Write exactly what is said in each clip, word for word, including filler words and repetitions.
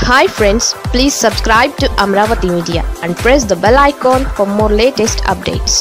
Hi friends, please subscribe to Amravati Media and press the bell icon for more latest updates.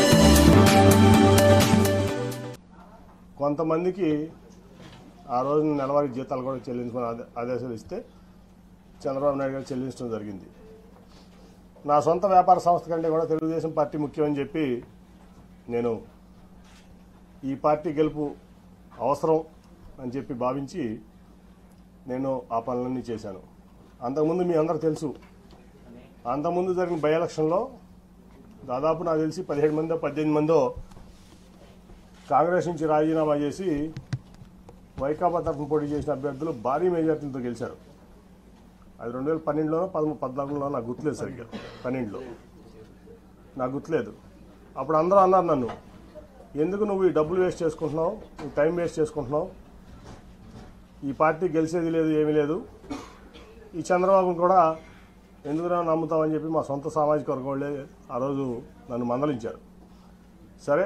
కొంతమందికి ఆ రోజు నెలవారీ జీతాలు కూడా చెల్లించమని ఆదేశాలు ఇస్తే చంద్రబాబు నాయుడు గారు చెల్లించడం జరిగింది. నా సొంత వ్యాపార సంస్థ కంటే కూడా తెలుగుదేశం పార్టీ ముఖ్యమని చెప్పి నేను ఈ పార్టీ గెలుపు అవసరం అని చెప్పి భావించి నేను ఆ పనులన్నీ చేశాను. అంతకుముందు మీ అందరూ తెలుసు, అంతకుముందు జరిగిన బై ఎలక్షన్లో దాదాపు నాకు తెలిసి పదిహేడు మందో పద్దెనిమిది మందో కాంగ్రెస్ నుంచి రాజీనామా చేసి వైకాపా తరఫున పోటీ చేసిన అభ్యర్థులు భారీ మెజార్టీలతో గెలిచారు. అది రెండు వేల పన్నెండులోనో పదమూడు పద్నాలుగులో నాకు గుర్తులేదు, సరిగ్గా పన్నెండులో నాకు గుర్తులేదు. అప్పుడు అందరూ అన్నారు నన్ను, ఎందుకు నువ్వు ఈ డబ్బులు వేస్ట్ చేసుకుంటున్నావు, ఈ టైం వేస్ట్ చేసుకుంటున్నావు, ఈ పార్టీ గెలిచేది లేదు, ఏమీ లేదు, ఈ చంద్రబాబును కూడా ఎందుకురా నమ్ముతామని చెప్పి మా సొంత సామాజిక వర్గం వాళ్ళే ఆ రోజు నన్ను మందలించారు. సరే,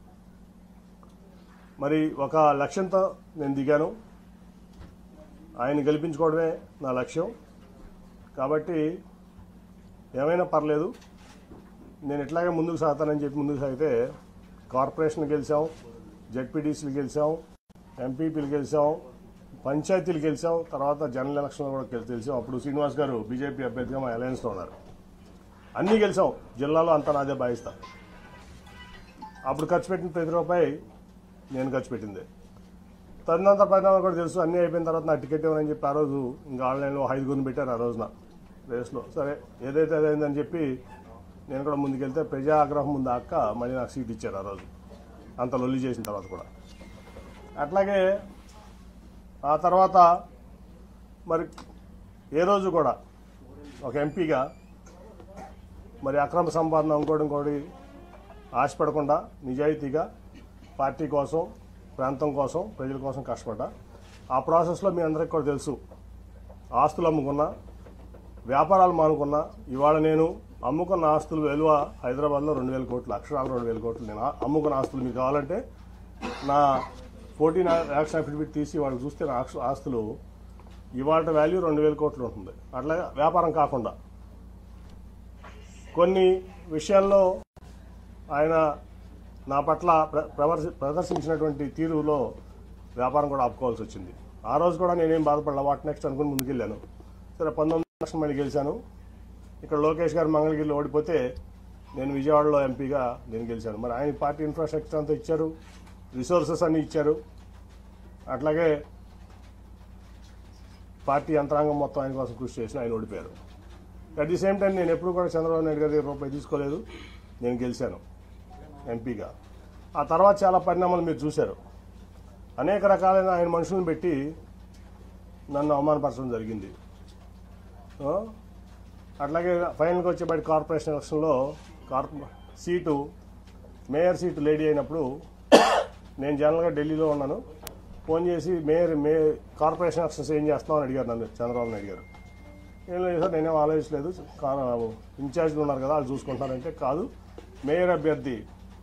మరి ఒక లక్ష్యంతో నేను దిగాను, ఆయన గెలిపించుకోవడమే నా లక్ష్యం. కాబట్టి ఏమైనా పర్లేదు, నేను ఇట్లాగే ముందుకు సాగుతానని చెప్పి ముందుకు సాగితే కార్పొరేషన్ గెలిచాం, జెడ్పీటీసీలు గెలిచాం, ఎంపీపీలు గెలిచాం, పంచాయతీలు గెలిచాం, తర్వాత జనరల్ ఎలక్షన్లో కూడా గెలిచాం. అప్పుడు శ్రీనివాస్ గారు బీజేపీ అభ్యర్థిగా మా అలయన్స్లో ఉన్నారు. అన్నీ గెలిచాం, జిల్లాలో అంతా నాదే భావిస్తా. అప్పుడు ఖర్చు పెట్టిన ప్రతి రూపాయి నేను ఖర్చు పెట్టింది. తదనంతర పరిణామాలు కూడా తెలుసు. అన్నీ అయిపోయిన తర్వాత నాకు టికెట్ ఇవ్వనని చెప్పి ఆ రోజు ఇంకా ఆన్లైన్లో ఐదుగురిని పెట్టారు ఆ రోజున రేస్లో. సరే, ఏదైతే అదైందని చెప్పి నేను కూడా ముందుకెళ్తే ప్రజా ఆగ్రహం ముందు అక్క మళ్ళీ నాకు సీట్ ఇచ్చారు ఆ రోజు, అంత లొల్లి చేసిన తర్వాత కూడా. అట్లాగే ఆ తర్వాత మరి ఏ రోజు కూడా ఒక ఎంపీగా మరి అక్రమ సంపాదన ఇంకోటి ఇంకోటి ఆశపడకుండా నిజాయితీగా పార్టీ కోసం, ప్రాంతం కోసం, ప్రజల కోసం కష్టపడ్డా. ఆ ప్రాసెస్లో మీ అందరికీ కూడా తెలుసు, ఆస్తులు అమ్ముకున్నా, వ్యాపారాలు మానుకున్నా. ఇవాళ నేను అమ్ముకున్న ఆస్తులు విలువ హైదరాబాద్లో రెండు వేల కోట్లు, అక్షరాలు రెండు వేల కోట్లు. నేను అమ్ముకున్న ఆస్తులు మీకు కావాలంటే నా ఫోర్టీన్ యాక్షన్ అఫిడవిట్ తీసి వాళ్ళు చూస్తే నా ఆస్తులు ఇవాళ వాల్యూ రెండు వేల కోట్లు ఉంటుంది. అట్లా వ్యాపారం కాకుండా కొన్ని విషయాల్లో ఆయన నా పట్ల ప్రదర్శించినటువంటి తీరులో వ్యాపారం కూడా ఆపుకోవాల్సి వచ్చింది. ఆ రోజు కూడా నేనేం బాధపడలా, వాట్ నెక్స్ట్ అనుకుని ముందుకెళ్ళాను. సరే, పంతొమ్మిది లక్షలు మళ్ళీ గెలిచాను. ఇక్కడ లోకేష్ గారు మంగళగిరిలో ఓడిపోతే నేను విజయవాడలో ఎంపీగా నేను గెలిచాను. మరి ఆయన పార్టీ ఇన్ఫ్రాస్ట్రక్చర్ అంతా ఇచ్చారు, రిసోర్సెస్ అన్ని ఇచ్చారు. అట్లాగే పార్టీ యంత్రాంగం మొత్తం ఆయన కోసం కృషి చేసిన ఆయన ఓడిపోయారు. అట్ ది సేమ్ టైం నేను ఎప్పుడు కూడా చంద్రబాబు నాయుడు గారి దగ్గర రూపాయి తీసుకోలేదు, నేను గెలిచాను ఎంపీగా. ఆ తర్వాత చాలా పరిణామాలు మీరు చూశారు. అనేక రకాలైన ఆయన మనుషులను పెట్టి నన్ను అవమానపరచడం జరిగింది. అట్లాగే ఫైనల్గా వచ్చేబడి కార్పొరేషన్ ఎలక్షన్లో కార్పొ సీటు మేయర్ సీటు లేడీ అయినప్పుడు నేను జనరల్గా ఢిల్లీలో ఉన్నాను. ఫోన్ చేసి మేయర్ మే కార్పొరేషన్ ఎలక్షన్స్ ఏం చేస్తామని అడిగారు నన్ను చంద్రబాబు నాయుడు గారు. ఏం లేదు సార్, నేనేం ఆలోచించలేదు, ఇన్ఛార్జ్లు ఉన్నారు కదా వాళ్ళు చూసుకుంటారంటే, కాదు మేయర్ అభ్యర్థి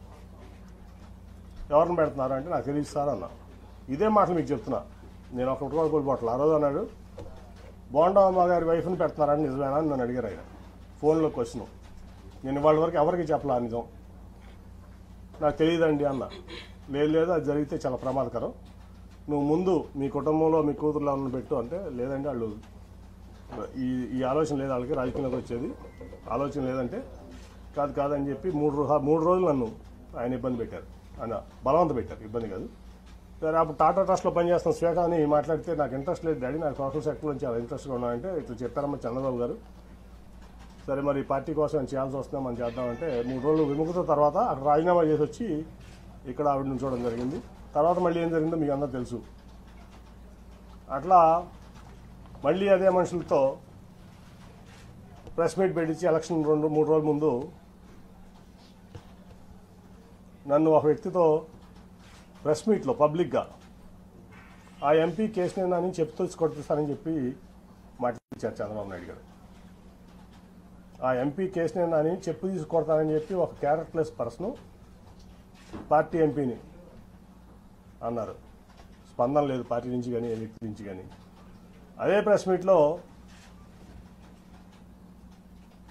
ఎవరిని పెడుతున్నారు అంటే నాకు తెలియదు సార్ అన్నా. ఇదే మాటలు మీకు చెప్తున్నా, నేను ఒకటి కూడా కోల్పోవట్లేదు. ఆ రోజు అన్నాడు, బోండమ్మ గారి వైఫ్ని పెడుతున్నారని నిజమేనా అని నన్ను అడిగారు ఆయన ఫోన్లో క్వశ్చన్. నేను ఇవాళ వరకు ఎవరికి చెప్పలా నిజం, నాకు తెలియదండి అన్న. లేదు లేదు, అది జరిగితే చాలా ప్రమాదకరం, నువ్వు ముందు మీ కుటుంబంలో మీ కూతురులో ఉన్న పెట్టు అంటే, లేదండి వాళ్ళు ఈ ఈ ఆలోచన లేదు, వాళ్ళకి రాజకీయంలోకి వచ్చేది ఆలోచన లేదంటే, కాదు కాదని చెప్పి మూడు రోజు మూడు రోజులు నన్ను ఆయన ఇబ్బంది పెట్టారు, ఆయన బలవంత పెట్టారు, ఇబ్బంది కాదు. సరే, అప్పుడు టాటా ట్రస్ట్లో పనిచేస్తున్న శ్వేత అని మాట్లాడితే నాకు ఇంట్రెస్ట్ లేదు డాడీ, నాకు సోషల్ సెక్టర్ నుంచి చాలా ఇంట్రెస్ట్గా ఉన్నానంటే ఇట్లా చెప్పారమ్మా చంద్రబాబు గారు. సరే, మరి పార్టీ కోసం నేను చేయాల్సి వస్తుందా మనం చేద్దామంటే మూడు రోజులు విముఖత తర్వాత అక్కడ రాజీనామా చేసి వచ్చి ఇక్కడ ఆవిడ నుంచోవడం జరిగింది. తర్వాత మళ్ళీ ఏం జరిగిందో మీకు అందరూ తెలుసు. అట్లా మళ్ళీ అదే మనుషులతో ప్రెస్ మీట్ పెట్టించి ఎలక్షన్ రెండు మూడు రోజుల ముందు నన్ను ఒక వ్యక్తితో ప్రెస్ మీట్లో పబ్లిక్గా ఆ ఎంపీ కేసునేనా అని చెప్తూ కొట్టిస్తానని చెప్పి మాట్లాడించారు చంద్రబాబు నాయుడు గారు. ఆ ఎంపీ కేసునేనా అని చెప్పు తీసుకొడతానని చెప్పి ఒక క్యారెక్టర్లెస్ పర్సన్ పార్టీ ఎంపీని అన్నారు. స్పందన లేదు పార్టీ నుంచి కానీ ఏ వ్యక్తి నుంచి కానీ. అదే ప్రెస్ మీట్లో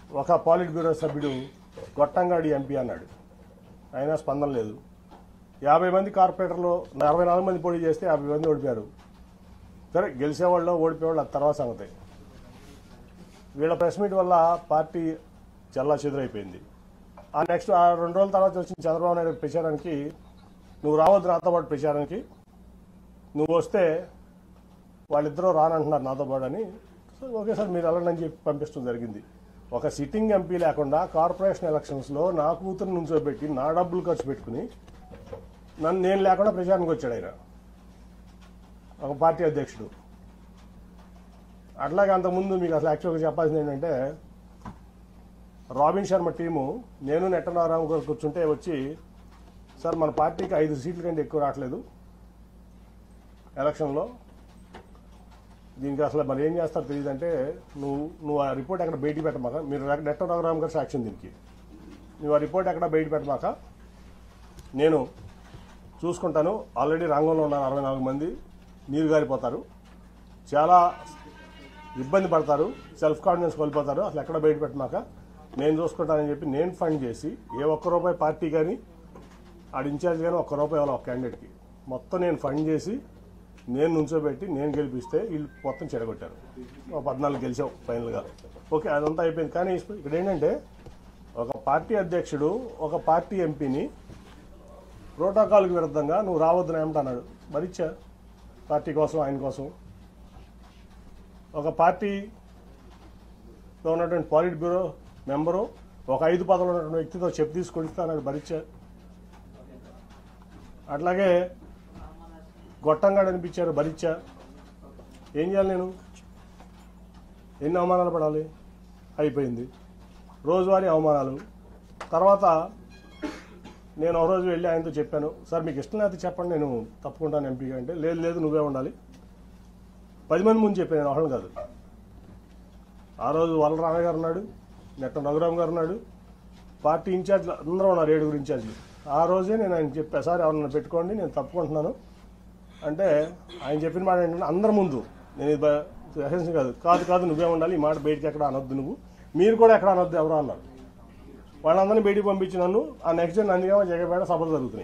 ఒక పాలిట్ బ్యూరో సభ్యుడు గొట్టంగాడి ఎంపీ అన్నాడు, అయినా స్పందన లేదు. యాభై మంది కార్పొరేటర్లు అరవై నాలుగు మంది పోటీ చేస్తే యాభై మంది ఓడిపోయారు. సరే గెలిచేవాళ్ళు ఓడిపోయేవాళ్ళు అది తర్వాత సంగతి. వీళ్ళ ప్రెస్ మీట్ వల్ల పార్టీ చల్లా చెదురైపోయింది. ఆ నెక్స్ట్ ఆ రెండు రోజుల తర్వాత వచ్చిన చంద్రబాబు నాయుడు ప్రచారానికి నువ్వు రావద్దు నాతో పాటు ప్రచారానికి, నువ్వు వస్తే వాళ్ళిద్దరూ రానంటున్నారు నాతో పాటు అని. ఓకే సార్ మీరు వెళ్ళండి చెప్పి పంపించడం జరిగింది. ఒక సిట్టింగ్ ఎంపీ లేకుండా కార్పొరేషన్ ఎలక్షన్స్లో నా కూతురు నుంచోబెట్టి నా డబ్బులు ఖర్చు పెట్టుకుని నన్ను నేను లేకుండా ప్రచారానికి వచ్చాడు ఆయన, ఒక పార్టీ అధ్యక్షుడు. అట్లాగే అంతకుముందు మీకు అసలు యాక్చువల్గా చెప్పాల్సింది ఏంటంటే, రాబిన్ శర్మ టీము నేను నెట్టనారాయణ గారు కూర్చుంటే వచ్చి, సార్ మన పార్టీకి ఐదు సీట్ల కంటే ఎక్కువ రావట్లేదు ఎలక్షన్లో, దీనికి అసలు మరి ఏం చేస్తారో తెలియదంటే, నువ్వు నువ్వు ఆ రిపోర్ట్ ఎక్కడ బయట పెట్టమాక, మీరు నెట్టనారాయణ గారు సాక్ష్యం దీనికి, నువ్వు ఆ రిపోర్ట్ ఎక్కడ బయట పెట్టమాక, నేను చూసుకుంటాను. ఆల్రెడీ రంగంలో ఉన్నారు అరవై నాలుగు మంది, నీరు గారిపోతారు, చాలా ఇబ్బంది పడతారు, సెల్ఫ్ కాన్ఫిడెన్స్ కోల్పోతారు, అసలు ఎక్కడ బయట పెట్టమాక నేను చూసుకుంటానని చెప్పి నేను ఫండ్ చేసి ఏ ఒక్క రూపాయి పార్టీ కానీ ఆడ ఇన్ఛార్జ్ కానీ ఒక్క రూపాయి ఇవ్వాలి ఒక క్యాండిడేట్కి, మొత్తం నేను ఫండ్ చేసి నేను నుంచోబెట్టి నేను గెలిపిస్తే వీళ్ళు మొత్తం చెడగొట్టారు. ఒక పద్నాలుగు గెలిచావు ఫైనల్గా. ఓకే అదంతా అయిపోయింది. కానీ ఇక్కడ ఏంటంటే, ఒక పార్టీ అధ్యక్షుడు ఒక పార్టీ ఎంపీని ప్రోటోకాల్కి విరుద్ధంగా నువ్వు రావద్దని ఏమంటున్నాడు, మరిచ్చా పార్టీ కోసం ఆయన కోసం. ఒక పార్టీలో ఉన్నటువంటి పాలిట్ బ్యూరో మెంబరు ఒక ఐదు పదవులు ఉన్నటువంటి వ్యక్తితో చెప్పు తీసుకొడిస్తా అన్నాడు, భరించా. అట్లాగే గొట్టంగా అనిపించారు, భరించా. ఏం చేయాలి నేను, ఎన్ని అవమానాలు పడాలి, అయిపోయింది రోజువారీ అవమానాలు. తర్వాత నేను ఒక రోజు వెళ్ళి ఆయనతో చెప్పాను, సార్ మీకు ఇష్టం లేకపోతే చెప్పండి నేను తప్పుకుంటాను ఎంపీగా అంటే, లేదు లేదు నువ్వే ఉండాలి. పది మంది ముందు చెప్పాను, నేను ఒకళ్ళు కాదు. ఆ రోజు వల్లరామయ్య గారు ఉన్నాడు, నెట్ట రఘురామ్ గారు ఉన్నాడు, పార్టీ ఇన్ఛార్జ్లు అందరూ ఉన్నారు, ఏడుగురు ఇన్ఛార్జ్లు. ఆ రోజే నేను ఆయన చెప్పా, సార్ ఎవరన్నా పెట్టుకోండి నేను తప్పుకుంటున్నాను అంటే, ఆయన చెప్పిన మాట ఏంటంటే అందరి ముందు, నేను ఇది ఎసెన్స్ కాదు కాదు కాదు నువ్వే ఉండాలి, ఈ మాట బయటికి ఎక్కడ అనొద్దు, నువ్వు మీరు కూడా ఎక్కడ అనొద్దు ఎవరో అన్నారు. వాళ్ళందరినీ బయటికి పంపించి నన్ను ఆ నెక్స్ట్ డే నందిగామ జగపేట సభలు జరుగుతున్నాయి.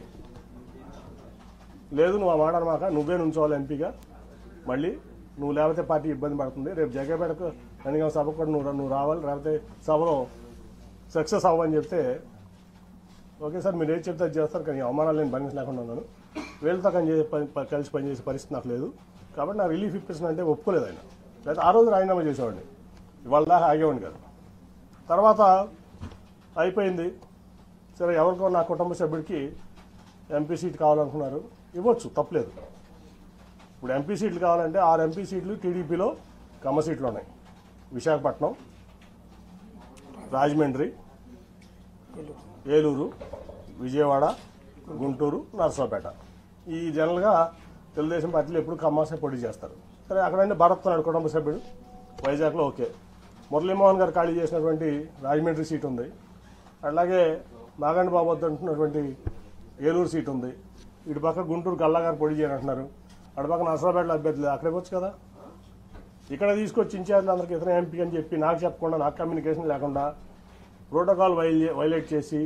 లేదు నువ్వు ఆ మాట అనమాక, నువ్వే నుంచోవాలి ఎంపీగా, మళ్ళీ నువ్వు లేకపోతే పార్టీ ఇబ్బంది పడుతుంది, రేపు జగపేటకు నందిగామ సభకు కూడా నువ్వు నువ్వు రావాలి, లేకపోతే సభలో సక్సెస్ అవ్వని చెప్తే, ఓకే సార్ మీరు ఏది చెప్తే అది చేస్తారు, కానీ అవమానాలు నేను భరించలేకుండా ఉన్నాను, వీళ్ళతో కానీ కలిసి పనిచేసే పరిస్థితి నాకు లేదు, కాబట్టి నా రిలీఫ్ ఇప్పిస్తున్నా అంటే ఒప్పుకోలేదు ఆయన. లేదా ఆ రోజు రాజీనామా చేసేవాడిని, ఇవాళ దాకా ఆగేవాడిని కాదు. తర్వాత అయిపోయింది, సరే ఎవరికో నా కుటుంబ సభ్యుడికి ఎంపీ సీట్ కావాలనుకున్నారు, ఇవ్వచ్చు తప్పలేదు. ఇప్పుడు ఎంపీ సీట్లు కావాలంటే ఆరు ఎంపీ సీట్లు టీడీపీలో కమ్మ సీట్లు ఉన్నాయి, విశాఖపట్నం, రాజమండ్రి, ఏలూరు, విజయవాడ, గుంటూరు, నర్సాపేట. ఈ జనరల్గా తెలుగుదేశం పార్టీలో ఎప్పుడు కమ్మాసే పోటీ చేస్తారు. సరే అక్కడంటే భరత్ ఉన్నాడు కుటుంబ సభ్యుడు, వైజాగ్లో ఓకే. మురళీమోహన్ గారు ఖాళీ చేసినటువంటి రాజమండ్రి సీట్ ఉంది, అలాగే నాగండి బాబు అంటున్నటువంటి ఏలూరు సీట్ ఉంది, ఇటు పక్క గుంటూరు గల్లా గారు పోటీ చేయాలంటున్నారు, అటు పక్క నర్సాపేటలో అభ్యర్థి లేదు, అక్కడికి వచ్చు కదా. ఇక్కడ తీసుకొచ్చి ఇన్ఛార్జ్లు అందరికి ఇతర ఎంపీ అని చెప్పి నాకు చెప్పకుండా, నాకు కమ్యూనికేషన్ లేకుండా ప్రోటోకాల్ వైలే వైలేట్ చేసి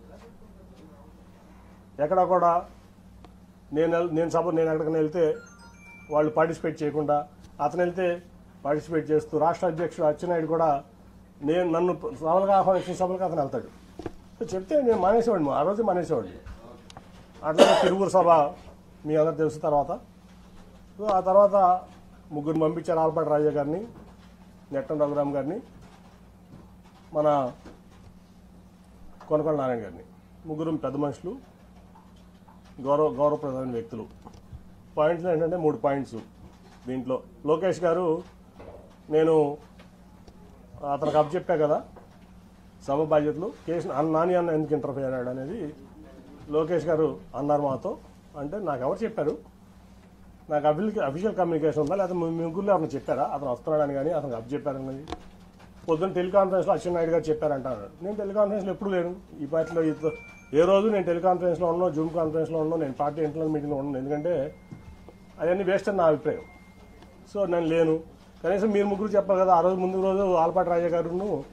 ఎక్కడ కూడా నేను నేను సపోజ్ నేను ఎక్కడికైనా వెళ్తే వాళ్ళు పార్టిసిపేట్ చేయకుండా, అతను వెళ్తే పార్టిసిపేట్ చేస్తూ, రాష్ట్ర అధ్యక్షుడు అచ్చెన్నాయుడు కూడా నేను నన్ను సభలుగా ఆహ్వానించిన సభలకు అతను వెళ్తాడు. చెప్తే నేను మానేసేవాడిని, ఆ రోజు మానేసేవాడిని. అట్లాగే తిరువురు సభ మీ అందరూ తెలుసు. తర్వాత ఆ తర్వాత ముగ్గురు పంపించారు, ఆల్పాటి రాజా గారిని, నెట్టం రఘురామ్ గారిని, మన కొనకొండ నారాయణ గారిని. ముగ్గురు పెద్ద మనుషులు, గౌరవ గౌరవప్రదమైన వ్యక్తులు. పాయింట్స్ ఏంటంటే మూడు పాయింట్స్ దీంట్లో. లోకేష్ గారు, నేను అతనికి అప్పచెప్పా కదా సభ బాధ్యతలు, కేసు నాని అన్న ఎందుకు ఇంటర్ఫీర్ అయ్యాడు అనేది లోకేష్ గారు అన్నారు మాతో. అంటే నాకు ఎవరు చెప్పారు, నాకు అఫిషియల్ అఫీషియల్ కమ్యూనికేషన్ ఉందా, లేకపోతే మీ ముగ్గురులో ఎవరైనా చెప్పారా అతను వస్తున్నాడని, కానీ అతనికి అప్పచెప్పారన్నది. పొద్దున్న టెలికాన్ఫరెన్స్లో అచ్చెన్నాయుడు గారు చెప్పారంటారు. నేను టెలికాన్ఫరెన్స్లో ఎప్పుడు లేను ఈ పార్టీలో. ఏ రోజు నేను టెలికాన్ఫరెన్స్లో ఉన్నాను, జూమ్ కాన్ఫరెన్స్లో ఉన్నాను, నేను పార్టీ ఇంటర్నల్ మీటింగ్లో ఉన్నాను, ఎందుకంటే అవన్నీ వేస్ట్ అని నా అభిప్రాయం. సో నేను లేను. కనీసం మీరు ముగ్గురు చెప్పాలి కదా. ఆ రోజు ముందు రోజు ఆల్పాటి రాజా గారును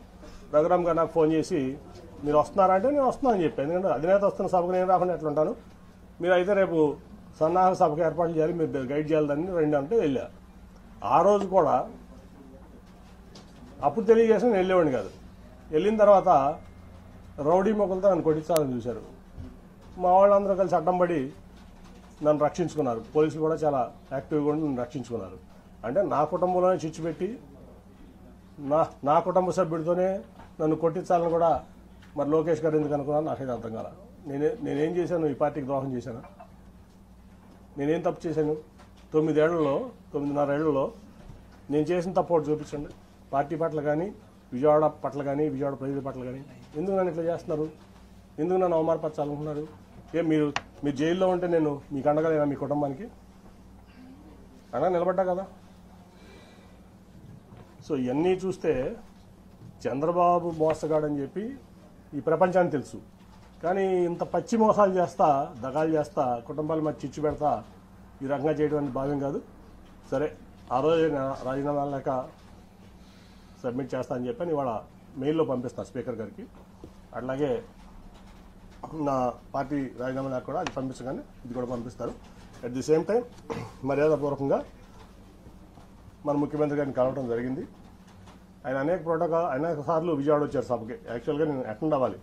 రఘురామ్ గారు నాకు ఫోన్ చేసి మీరు వస్తున్నారా అంటే నేను వస్తున్నానని చెప్పాను. ఎందుకంటే అధినేత వస్తున్న సభకు నేను రాకుండా ఎట్లా ఉంటాను, మీరు అయితే రేపు సన్నాహక సభకు ఏర్పాట్లు చేయాలి, మీరు గైడ్ చేయాలని రెండు అంటే వెళ్ళా. ఆ రోజు కూడా అప్పుడు తెలియజేసి నేను వెళ్ళేవాడిని కాదు. వెళ్ళిన తర్వాత రౌడీ మొక్కలతో నన్ను కొట్టించాలని చూశారు. మా వాళ్ళందరూ కలిసి అడ్డం పడి నన్ను రక్షించుకున్నారు. పోలీసులు కూడా చాలా యాక్టివ్గా ఉండి నన్ను రక్షించుకున్నారు. అంటే నా కుటుంబంలోనే చిచ్చు పెట్టి నా నా కుటుంబ సభ్యుడితోనే నన్ను కొట్టించాలని కూడా మరి లోకేష్ గారు ఎందుకు అనుకున్నాను నాకైతే అర్థం కాల. నేనే నేనేం చేశాను, ఈ పార్టీకి ద్రోహం చేశాను, నేనేం తప్పు చేశాను? తొమ్మిదేళ్లలో తొమ్మిదిన్నరేళ్లలో నేను చేసిన తప్పు ఒకటి చూపించండి. పార్టీ పట్ల కానీ, విజయవాడ పట్ల కానీ, విజయవాడ ప్రజల పట్ల కానీ ఎందుకు నన్ను ఇట్లా చేస్తున్నారు? ఎందుకు నన్ను అవమానపరచాలనుకున్నారు? ఏం మీరు మీరు జైల్లో ఉంటే నేను మీకు అండగలేనా? మీ కుటుంబానికి అండగా నిలబడ్డా కదా. సో ఇవన్నీ చూస్తే చంద్రబాబు మోసగాడని చెప్పి ఈ ప్రపంచానికి తెలుసు. కానీ ఇంత పచ్చి మోసాలు చేస్తా, దగాలు చేస్తా, కుటుంబాల మధ్య చిచ్చు పెడతా ఈ రకంగా చేయడం అనేది భావ్యం కాదు. సరే, ఆ రోజు రాజీనామా లేక సబ్మిట్ చేస్తా అని చెప్పి ఇవాళ మెయిల్లో పంపిస్తాను స్పీకర్ గారికి. అట్లాగే నా పార్టీ రాజీనామా లేక కూడా అది పంపించగానే ఇది కూడా పంపిస్తారు. అట్ ది సేమ్ టైం మర్యాదపూర్వకంగా మన ముఖ్యమంత్రి గారిని కలవడం జరిగింది. ఆయన అనేక ప్రోటోకాల్ అనేక సార్లు విజయవాడ వచ్చారు సభకి. యాక్చువల్గా నేను అటెండ్ అవ్వాలి,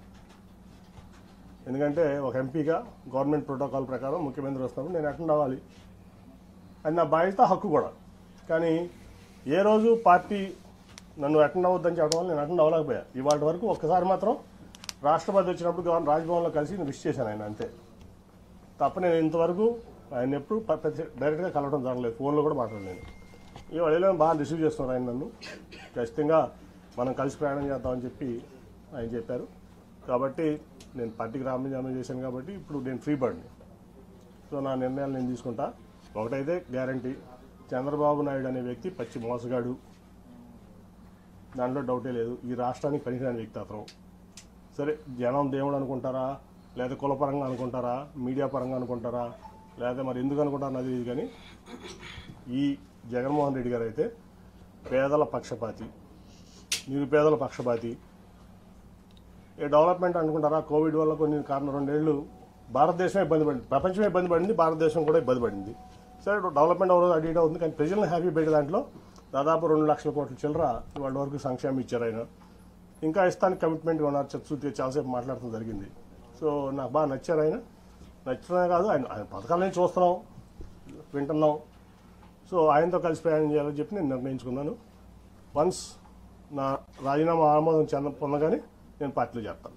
ఎందుకంటే ఒక ఎంపీగా గవర్నమెంట్ ప్రోటోకాల్ ప్రకారం ముఖ్యమంత్రి వస్తున్నప్పుడు నేను అటెండ్ అవ్వాలి. అది నా బాధ్యత, హక్కు కూడా. కానీ ఏ రోజు పార్టీ నన్ను అటెండ్ అవ్వద్దని చెప్పడం వల్ల నేను అటెండ్ అవ్వలేకపోయా. ఇవాళ వరకు ఒక్కసారి మాత్రం రాష్ట్రపతి వచ్చినప్పుడు గవర్నర్ రాజ్భవన్లో కలిసి నేను విష్ చేశాను ఆయన, అంతే తప్ప నేను ఇంతవరకు ఆయన ఎప్పుడు డైరెక్ట్గా కలవడం జరగలేదు, ఫోన్లో కూడా మాట్లాడలేదు. ఈ వాళ్ళలో బాగా రిసీవ్ చేస్తున్నారు ఆయన నన్ను. ఖచ్చితంగా మనం కలిసి ప్రయాణం చేద్దామని చెప్పి ఆయన చెప్పారు. కాబట్టి నేను పార్టీకి రాజీనామా చేశాను కాబట్టి ఇప్పుడు నేను ఫ్రీ బర్డ్ని. సో నా నిర్ణయాలు నేను తీసుకుంటా. ఒకటైతే గ్యారంటీ, చంద్రబాబు నాయుడు అనే వ్యక్తి పచ్చి మోసగాడు, దాంట్లో డౌటే లేదు. ఈ రాష్ట్రానికి పనికిరాని వ్యక్తి అతను. సరే, జనం దేవుడు అనుకుంటారా, లేదా కులపరంగా అనుకుంటారా, మీడియా పరంగా అనుకుంటారా, లేదా మరి ఎందుకు అనుకుంటారా అది ఇది. కానీ ఈ జగన్మోహన్ రెడ్డి గారు అయితే పేదల పక్షపాతి, నిరుపేదల పక్షపాతి. ఏ డెవలప్మెంట్ అనుకుంటారా? కోవిడ్ వల్ల కొన్ని కారణం రెండేళ్లు భారతదేశమే ఇబ్బంది పడింది, ప్రపంచమే ఇబ్బంది పడింది, భారతదేశం కూడా ఇబ్బంది పడింది. సరే, డెవలప్మెంట్ అవరోజు అడిగిట ఉంది, కానీ ప్రజలను హ్యాపీ పెట్టే దాంట్లో దాదాపు రెండు లక్షల కోట్ల చిల్లర వాళ్ళ వరకు సంక్షేమం ఇచ్చారు ఆయన. ఇంకా ఇస్తానికి కమిట్మెంట్గా ఉన్నారు. చర్చ చాలాసేపు మాట్లాడటం జరిగింది. సో నాకు బాగా నచ్చారు ఆయన. నచ్చడమే కాదు, ఆయన ఆయన పథకాలని చూస్తున్నాం, వింటున్నాం. సో ఆయనతో కలిసి ప్రయాణం చేయాలని చెప్పి నేను నిర్ణయించుకున్నాను. వన్స్ నా రాజీనామా ఆమోదం చెంద పొందగానే నేను పార్టీలో చేస్తాను.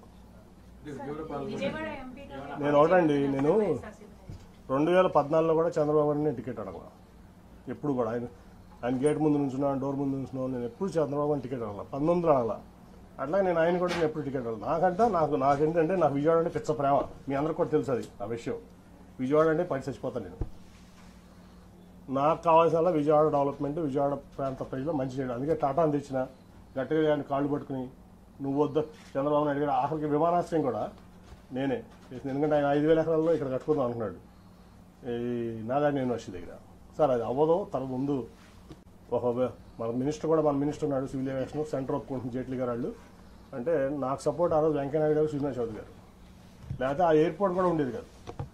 నేను ఒకటండి, నేను రెండు వేల పద్నాలుగులో కూడా చంద్రబాబు గారిని టికెట్ అడగల. ఎప్పుడు కూడా ఆయన ఆయన గేట్ ముందు నుంచున్నాను, డోర్ ముందు నుంచున్నాను. నేను ఎప్పుడు చంద్రబాబు గారిని టికెట్ అడగల, పంతొమ్మిదిలో అడగల. అట్లా నేను ఆయన కూడా నేను ఎప్పుడు టికెట్ అడగల. నాకంటే నాకు నాకేంటంటే నాకు విజయవాడ అంటే పిచ్చ ప్రేమ. మీ అందరికి కూడా తెలుసు అది ఆ విషయం. విజయవాడ అంటే పడి చచ్చిపోతాను నేను. నాకు కావాల్సిన విజయవాడ డెవలప్మెంట్, విజయవాడ ప్రాంత ప్రజలు మంచి చేయడం. అందుకే టాటాను తెచ్చిన, గట్టిగా ఆయన కాళ్ళు పట్టుకుని నువ్వు వద్దు చంద్రబాబు నాయుడు గారు. ఆఖరికి విమానాశ్రయం కూడా నేనే చేసింది. ఎందుకంటే ఆయన ఐదు వేల ఎకరాల్లో ఇక్కడ కట్టుకుందాం అంటున్నాడు ఈ నాగార్జున యూనివర్సిటీ దగ్గర. సార్ అది అవ్వదు, తన ముందు ఒక మన మినిస్టర్ కూడా మన మినిస్టర్ ఉన్నాడు సివిల్ ఏవియేషన్, సెంటర్ ఒప్పుకుంటుంది జైట్లీ గారు వాళ్ళు. అంటే నాకు సపోర్ట్ ఆ రోజు వెంకయ్యనాయుడు గారు, శ్రీనివాస్ చౌదరి గారు. లేకపోతే ఆ ఎయిర్పోర్ట్ కూడా ఉండేది కాదు.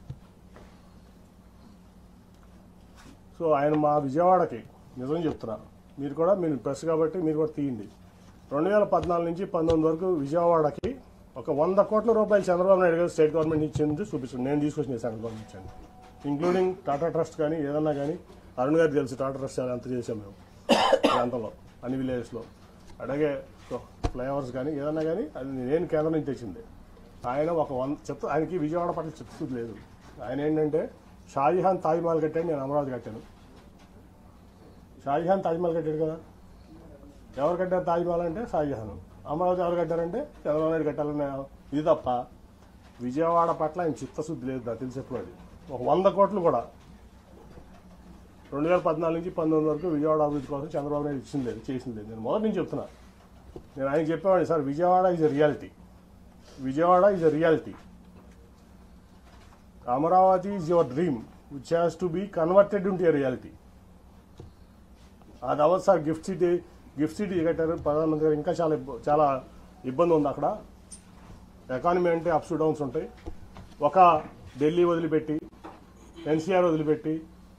సో ఆయన మా విజయవాడకి నిజం చెప్తున్నా, మీరు కూడా మీరు ప్రెస్ కాబట్టి మీరు కూడా తీయండి. రెండు వేల పద్నాలుగు నుంచి పంతొమ్మిది వరకు విజయవాడకి ఒక వంద కోట్ల రూపాయలు చంద్రబాబు నాయుడు గారు స్టేట్ గవర్నమెంట్ ఇచ్చింది చూపిస్తుంది. నేను తీసుకొచ్చిన సెంట్రల్ గవర్నమెంట్ ఇచ్చాను, ఇంక్లూడింగ్ టాటా ట్రస్ట్ కానీ ఏదన్నా కానీ. అరుణ్ గారికి తెలుసు టాటా ట్రస్ట్ అంత చేసాం మేము ప్రాంతంలో అన్ని విలేజెస్లో. అలాగే ఫ్లైఓవర్స్ కానీ ఏదన్నా కానీ అది నేను కేంద్రం నుంచి తెచ్చింది. ఆయన ఒక వంద చెత్త, ఆయనకి విజయవాడ పట్ల చిత్తశుద్ధి లేదు. ఆయన ఏంటంటే షాజహాన్ తాజ్మహల్ కట్టాడు, నేను అమరావతి కట్టాను. షాజహాన్ తాజ్మహల్ కట్టాడు కదా, ఎవరు కట్టారు తాజ్మహల్ అంటే షాజహాన్. అమరావతి ఎవరు కట్టారంటే చంద్రబాబు నాయుడు కట్టాలన్న ఇది తప్ప విజయవాడ పట్ల ఆయన చిత్తశుద్ధి లేదు. నాకు తెలిసి ఎప్పుడు అది ఒక వంద కోట్లు కూడా రెండు వేల పద్నాలుగు నుంచి పంతొమ్మిది వరకు విజయవాడ అభివృద్ధి కోసం చంద్రబాబు నాయుడు ఇచ్చింది లేదు, చేసింది లేదు. నేను మొదటి నుంచి చెప్తున్నా. నేను ఆయనకి చెప్పేవాడిని, sir Vijayawada is a reality, Vijayawada is a reality. Amaravati is your dream which has to be converted into a reality. అది అవ్వదు sir. Gift city gift city కట్టారు ప్రధానమంత్రి గారు, ఇంకా చాలా చాలా ఇబ్బంది ఉంది అక్కడ. ఎకానమీ అంటే అప్స్ డౌన్స్ ఉంటాయి. ఒక ఢిల్లీ వదిలిపెట్టి, ఎన్సీఆర్ వదిలిపెట్టి,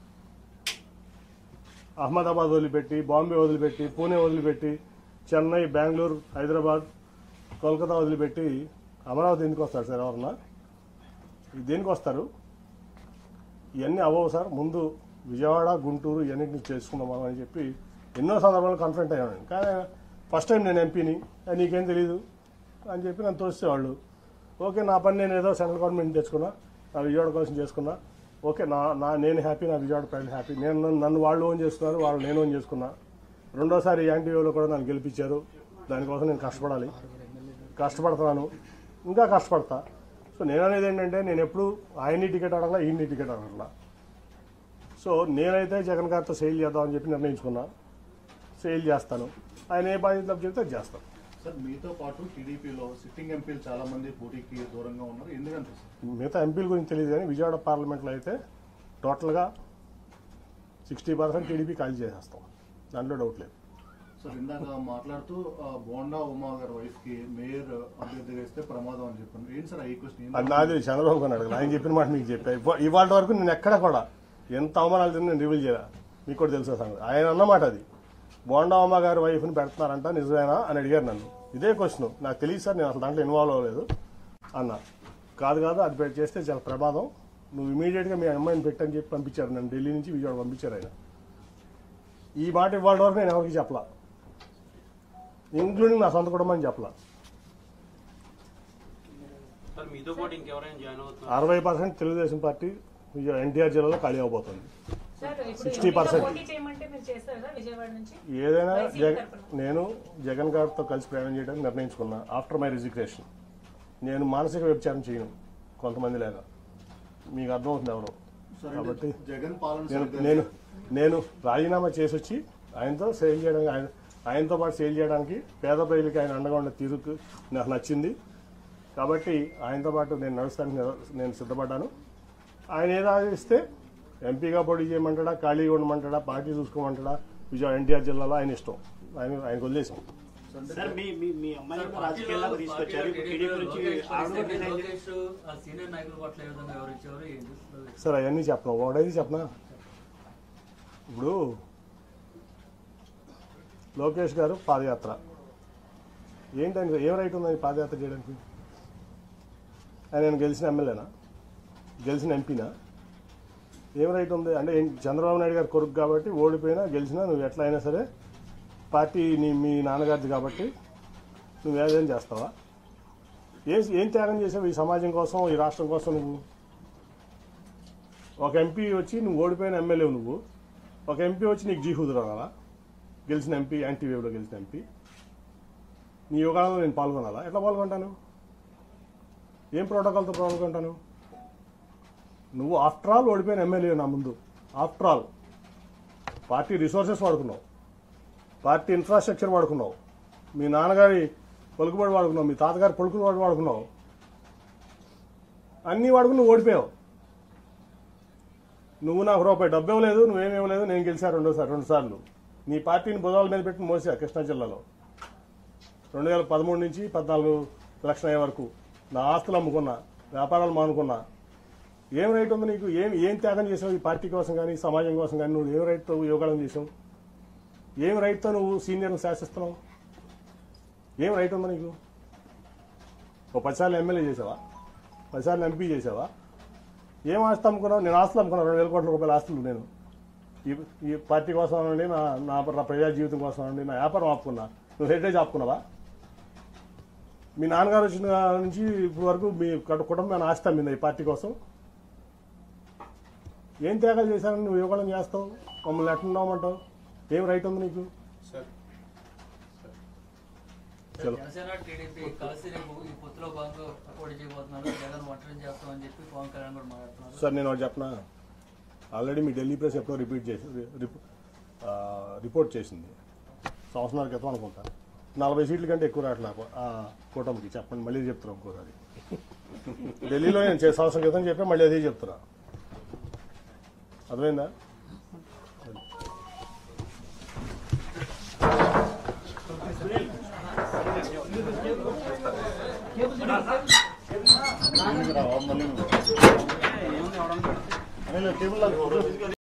అహ్మదాబాద్ వదిలిపెట్టి, బాంబే వదిలిపెట్టి, పూణే వదిలిపెట్టి, చెన్నై, బెంగళూరు, హైదరాబాద్, కోల్కతా వదిలిపెట్టి అమరావతి ఎందుకు వస్తారు సార్? ఎవరన్నా దేనికి వస్తారు? ఇవన్నీ అవ్వవు సార్. ముందు విజయవాడ, గుంటూరు ఇవన్నింటినీ చేసుకుందాం మనం అని చెప్పి ఎన్నో సందర్భాలు కన్ఫరెంట్ అయ్యాను. కానీ ఫస్ట్ టైం నేను ఎంపీని, నీకేం తెలీదు అని చెప్పి నన్ను తోసేవాళ్ళు. ఓకే, నా పని నేను ఏదో సెంట్రల్ గవర్నమెంట్ తెచ్చుకున్నా, నా విజయవాడ కోసం చేసుకున్నా. ఓకే, నా నా నేను హ్యాపీ, నా విజయవాడ ప్రజలు హ్యాపీ. నేను నన్ను వాళ్ళు ఓన్ చేసుకున్నారు, వాళ్ళు నేను ఓన్ చేసుకున్నా. రెండోసారి యాంటీవేలో కూడా నన్ను గెలిపించారు. దానికోసం నేను కష్టపడాలి, కష్టపడుతున్నాను, ఇంకా కష్టపడతా. సో నేను అనేది ఏంటంటే, నేను ఎప్పుడు ఆయన్ని టికెట్ అడగలా, ఈయన్ని టికెట్ అడగలా. సో నేనైతే జగన్ గారితో సేల్ చేద్దామని చెప్పి నిర్ణయించుకున్నా. సేల్ చేస్తాను, ఆయన ఏ బాధ్యత చెప్తే అది చేస్తాను. సార్, మీతో పాటు టీడీపీలో సిట్టింగ్ ఎంపీలు చాలా మంది పోటీకి దూరంగా ఉన్నారు, ఎందుకంటే మిగతా ఎంపీల గురించి తెలియదు కానీ విజయవాడ పార్లమెంట్లో అయితే టోటల్గా సిక్స్టీ పర్సెంట్ టీడీపీ ఖాళీ చేసేస్తాం, దాంట్లో డౌట్ లేదు. సార్, ఇందాక మాట్లాడుతూ బోండా ఉమా గారి వైఫ్ కి మేయర్ అభ్యర్థిగా ఇస్తే ప్రమాదం అని చెప్పాను. ఏంటి సార్ ఈ క్వశ్చన్? అది నాది చంద్రబాబు గారు అడగదు, ఆయన చెప్పిన మాట మీకు చెప్పా. ఇవాళ వరకు నేను ఎక్కడ కూడా ఎంత అవమానాలు తిని నేను రివీల్ చేయాలి, మీకు కూడా తెలుసా సంగతి. ఆయన అన్నమాట అది, బోండా ఉమా గారి వైఫ్ని పెడుతున్నారంట, నిజమేనా అని అడిగారు నన్ను. ఇదే క్వశ్చన్, నాకు తెలియదు సార్, నేను అసలు దాంట్లో ఇన్వాల్వ్ అవ్వలేదు అన్న. కాదు కాదు, అది చేస్తే చాలా ప్రమాదం, నువ్వు ఇమీడియట్గా మీ అమ్మాయిని పెట్టని చెప్పి పంపించారు నన్ను. ఢిల్లీ నుంచి విజయవాడ పంపించారు ఆయన. ఈ మాట ఇవాళ వరకు నేను ఎవరికి చెప్పలా, ఇంక్లూడింగ్ నా సొంత కుటుంబాన్ని చెప్పలా. అరవై పర్సెంట్ తెలుగుదేశం పార్టీ ఎన్టీఆర్ జిల్లాలో ఖాళీ అవబోతుంది. సిక్స్టీ పర్సెంట్ ఏదైనా నేను జగన్ గారితో కలిసి ప్రయాణం చేయడానికి నిర్ణయించుకున్నా. ఆఫ్టర్ మై రిజిగ్నేషన్ నేను మానసిక వ్యభిచారం చేయను కొంతమంది లేదా, మీకు అర్థమవుతుంది ఎవరు. కాబట్టి నేను నేను నేను రాజీనామా చేసి వచ్చి ఆయనతో సేల్ చేయడానికి, ఆయన ఆయనతో పాటు సేల్ చేయడానికి పేద ప్రజలకి ఆయన అండగా ఉండే తీరుకు నాకు నచ్చింది. కాబట్టి ఆయనతో పాటు నేను నడుస్తానికి నేను సిద్ధపడ్డాను. ఆయన ఏదో ఇస్తే ఎంపీగా పోటీ చేయమంటాడా, ఖాళీగా ఉండమంటాడా, పార్టీ చూసుకోమంటాడా, విజయవాడ ఎన్టీఆర్ జిల్లాలో ఆయన ఇష్టం, ఆయన ఆయనకు వదిలేసాం. సార్ అవన్నీ చెప్పను, ఒకటైతే చెప్పనా. ఇప్పుడు లోకేష్ గారు పాదయాత్ర ఏంటని, ఏం రైట్ ఉందని పాదయాత్ర చేయడానికి? ఆయన గెలిచిన ఎమ్మెల్యేనా, గెలిచిన ఎంపీనా? ఏం రైట్ ఉంది అంటే? చంద్రబాబు నాయుడు గారు కొడుకు కాబట్టి ఓడిపోయినా గెలిచినా నువ్వు ఎట్లా అయినా సరే పార్టీ నీ మీ నాన్నగారిది కాబట్టి నువ్వు ఏదైనా చేస్తావా? ఏం ఏం త్యాగం చేసావు ఈ సమాజం కోసం, ఈ రాష్ట్రం కోసం? నువ్వు ఒక ఎంపీ వచ్చి నువ్వు ఓడిపోయిన ఎమ్మెల్యే, నువ్వు ఒక ఎంపీ వచ్చి నీకు జీహుదురు అనాలా? గెలిచిన ఎంపీ, యాంటీ వేవ్లో గెలిచిన ఎంపీ, నీ యోగాలో నేను పాల్గొనాలా? ఎట్లా పాల్గొంటాను? ఏం ప్రోటోకాల్తో పాల్గొంటాను? నువ్వు ఆఫ్టర్ ఆల్ ఓడిపోయిన ఎమ్మెల్యే నా ముందు. ఆఫ్టర్ ఆల్ పార్టీ రిసోర్సెస్ వాడుకున్నావు, పార్టీ ఇన్ఫ్రాస్ట్రక్చర్ వాడుకున్నావు, మీ నాన్నగారి పలుకుబడి వాడుకున్నావు, మీ తాతగారి పలుకుబడి వాడుకున్నావు, అన్నీ వాడుకుని నువ్వు ఓడిపోయావు. నువ్వు నాకు రూపాయి డబ్బు ఇవ్వలేదు, నువ్వేమివ్వలేదు, నేను గెలిచా రెండోసారి రెండు సార్లు. నీ పార్టీని భుజాల మీద పెట్టి మోసా కృష్ణా జిల్లాలో రెండు వేల పదమూడు నుంచి పద్నాలుగు ఎలక్షన్ అయ్యే వరకు నా ఆస్తులు అమ్ముకున్నా, వ్యాపారాలు మానుకున్నా. ఏం రైట్ ఉంది నీకు? ఏం ఏం త్యాగం చేసావు ఈ పార్టీ కోసం కానీ సమాజం కోసం కానీ? నువ్వు ఏం రైట్తో యోగాలను చేసావు? ఏం రైట్తో నువ్వు సీనియర్ని శాసిస్తున్నావు? ఏం రైట్ ఉందా నీకు? ఓ పదిసార్లు ఎమ్మెల్యే చేసావా, పదిసార్లు ఎంపీ చేసావా? ఏం ఆస్తి అమ్ముకున్నావు? నేను ఆస్తులు అమ్ముకున్నాను, రెండు వేల కోట్ల రూపాయల ఆస్తులు. నేను ఈ ఈ పార్టీ కోసం అనండి, నా నా ప్రజా జీవితం కోసం అనండి, నా వ్యాపారం ఆపుకున్నా. నువ్వు హెరిటేజ్ ఆపుకున్నావా? మీ నాన్నగారు వచ్చిన నుంచి ఇప్పుడు వరకు మీ కుటుంబం ఆస్తి అమ్మిందా ఈ పార్టీ కోసం? ఏం త్యాగాలు చేశానని నువ్వు యువకడం చేస్తావు? మమ్మల్ని ఎట్లున్నామంటావు? ఏం రైట్ ఉంది నీకు? సార్ నేను ఒకటి చెప్పనా, ఆల్రెడీ మీ ఢిల్లీ ప్రెస్ ఎప్పుడో రిపీట్ చేసి రిపోర్ట్ చేసింది సంవత్సరాల క్రితం అనుకుంటా. నలభై సీట్ల కంటే ఎక్కువ రావట్లే కూటమికి. చెప్పండి, మళ్ళీ చెప్తున్నా ఇంకోసారి. ఢిల్లీలో నేను సంవత్సరం క్రితం చెప్పా, మళ్ళీ అదే చెప్తున్నా. అర్థమైందా? Thank you. మళ్ళీ టేబుల్